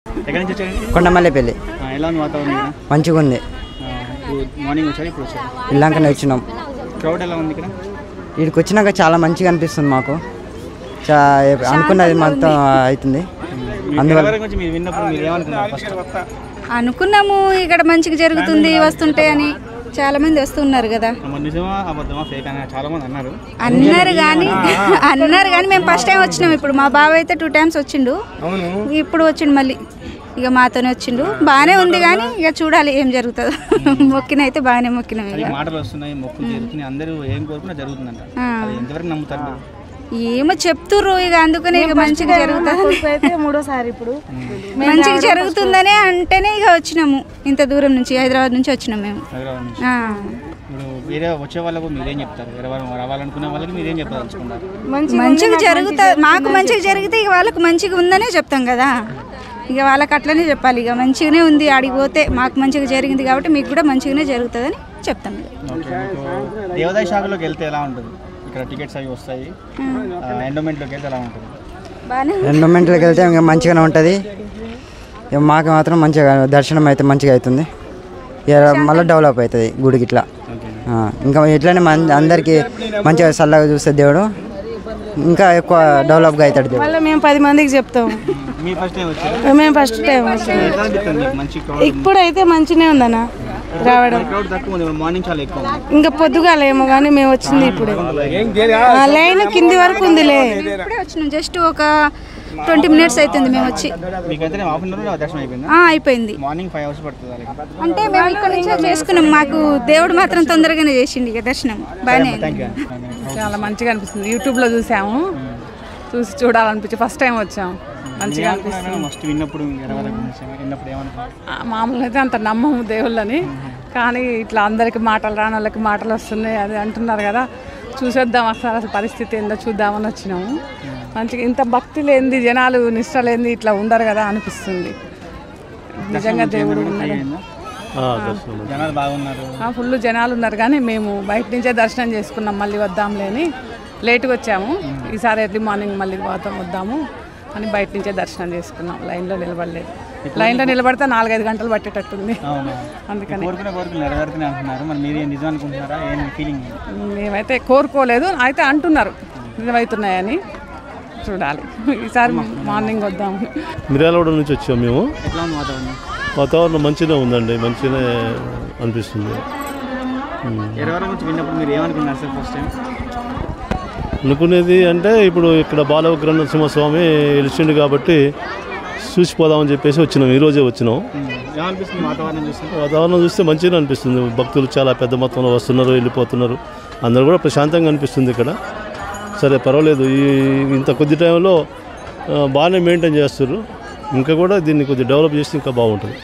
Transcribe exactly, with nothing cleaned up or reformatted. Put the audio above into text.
ఎక్కడి నుంచి వచ్చారండి? కొండమల్లిపల్లి. ఎలా ఉంది వాతావరణం? మంచిగా ఉంది. మార్నింగ్ వచ్చారు, ఇప్పుడు వచ్చారు. ఇల్లంకనే వచ్చినాం. క్రౌడ్ ఎలా ఉంది ఇక్కడ? ఇక్కడికి వచ్చినాక చాలా మంచిగా అనిపిస్తుంది మాకు. చా అనుకున్నది మొత్తం అవుతుంది. అనుకున్నాము ఇక్కడ మంచిగా జరుగుతుంది వస్తుంటే అని, చాలా మంది వస్తున్నారు కదా అన్నారు కానీ అన్నారు కానీ మేము ఫస్ట్ టైం వచ్చినాం. ఇప్పుడు మా బావ అయితే టూ టైమ్స్ వచ్చిండు, ఇప్పుడు వచ్చిండు మళ్ళీ ఇక మాతోనే వచ్చిండు. బాగానే ఉంది కానీ ఇక చూడాలి ఏం జరుగుతుందో. మొక్కిన అయితే బాగానే మొక్కినాం. ఏమో చెప్తుర్రు ఇక, అందుకనే ఇక మంచిగా జరుగుతుంది. మూడోసారి ఇప్పుడు మంచిగా జరుగుతుందనే అంటేనే ఇక వచ్చినాము. ఇంత దూరం నుంచి హైదరాబాద్ నుంచి వచ్చినాం మేము. మంచిగా జరుగుతుంది, మాకు మంచిగా జరిగితే ఇక వాళ్ళకు మంచిగా ఉందనే చెప్తాం కదా. ఇక వాళ్ళకి అట్లనే చెప్పాలి. ఇక మంచిగానే ఉంది, ఆడికి పోతే మాకు మంచిగా జరిగింది కాబట్టి మీకు కూడా మంచిగానే జరుగుతుందని చెప్తాం. దేవాదాయ శాఖలోకి వెళ్తే ఎలా ఉంటుంది? ఇక్కడ టికెట్స్ అవి వస్తాయి. ఎండోమెంట్లోకి వెళ్తే ఎలా ఉంటుంది? ఎండోమెంట్లోకి వెళ్తే ఇంకా మంచిగానే ఉంటుంది. ఇక మాకు మాత్రం మంచిగా దర్శనం అయితే మంచిగా అవుతుంది. ఇక మళ్ళీ డెవలప్ అవుతుంది గుడికి ఇట్లా. ఇంకా ఇట్లనే అందరికీ మంచిగా చల్లగా చూస్తే దేవుడు ఇంకా ఎక్కువ డెవలప్గా అవుతాడు దేవుడు. మళ్ళీ మేము పది మందికి చెప్తాం. మేము ఫస్ట్ టైం ఇప్పుడైతే మంచిగానే ఉందన్న రావడం. ఇంకా పొద్దుగాలేమో కానీ మేము వచ్చింది ఇప్పుడే. లైన్ కింది వరకు ఉందిలే. ఇప్పుడే వచ్చినాం, జస్ట్ ఒక ట్వంటీ మినిట్స్ అవుతుంది మేము వచ్చి. అయిపోయింది అంటే మేము ఇక్కడ నుంచే చేసుకున్నాం. మాకు దేవుడు మాత్రం తొందరగానే చేసిండు ఇక దర్శనం బాగానే. చాలా మంచిగా అనిపిస్తుంది. యూట్యూబ్లో చూసాము, చూసి చూడాలనిపించి ఫస్ట్ టైం వచ్చాము. మంచిగా అనిపిస్తుంది. మామూలుగా అయితే అంత నమ్మము దేవుళ్ళని, కానీ ఇట్లా అందరికి మాటలు రాని వాళ్ళకి మాటలు వస్తున్నాయి అది అంటున్నారు కదా. చూసేద్దాం అసలు అసలు పరిస్థితి ఏందో చూద్దామని వచ్చినాము. మంచిగా ఇంత భక్తి లేనిది, జనాలు నిష్ట లేనిది ఇట్లా ఉండరు కదా అనిపిస్తుంది. నిజంగా దేవుడు ఉన్నాడు. ఫుల్ జనాలు ఉన్నారు కానీ మేము బయట నుంచే దర్శనం చేసుకున్నాం. మళ్ళీ వద్దాంలే అని లేట్గా వచ్చాము. ఈసారి ఎర్లీ మార్నింగ్ మళ్ళీ పోతాం వద్దాము అని బయట నుంచే దర్శనం చేసుకున్నాం. లైన్లో నిలబడలేదు. లైన్లో నిలబడితే నాలుగైదు గంటలు పట్టేటట్టుంది. అందుకని మేమైతే కోరుకోలేదు, అయితే అంటున్నారు నిజమవుతున్నాయని. చూడాలి, ఈసారి మార్నింగ్ వద్దాము. మిర్యాలగూడ నుంచి వచ్చాము మేము. వాతావరణం మంచిగా ఉందండి, మంచిగానే అనిపిస్తుంది. అనుకునేది అంటే ఇప్పుడు ఇక్కడ బాలవిగ్రహ నరసింహస్వామి వెలిచిండు కాబట్టి చూసిపోదామని చెప్పేసి వచ్చినాం. ఈరోజే వచ్చినాం. వాతావరణం చూస్తే మంచిగా అనిపిస్తుంది. భక్తులు చాలా పెద్ద మొత్తంలో వస్తున్నారు, వెళ్ళిపోతున్నారు. అందరూ కూడా ప్రశాంతంగా అనిపిస్తుంది ఇక్కడ. సరే పర్వాలేదు, ఈ ఇంత కొద్ది టైంలో బాగానే మెయింటైన్ చేస్తారు. ఇంకా కూడా దీన్ని కొద్దిగా డెవలప్ చేస్తే ఇంకా బాగుంటుంది.